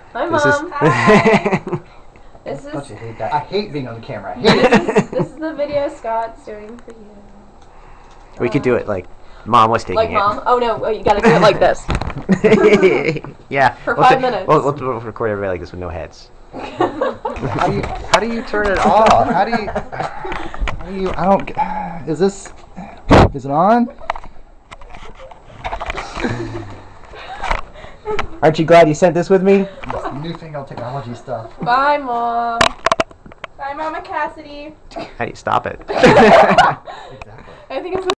Hi, This Mom. Hi. This Don't is you hate that? I hate being on the camera. I hate it. this is the video Scott's doing for you. We could do it like Mom was taking Like it. Mom? Oh no, you gotta do it like this. Yeah. For 5 minutes. We'll record everybody like this with no heads. How do you turn it off? How do you? I don't. Is this? Is it on? Aren't you glad you sent this with me? This newfangled technology stuff. Bye, Mom. Bye, Mama Cassidy. How do you stop it? Exactly. I think it's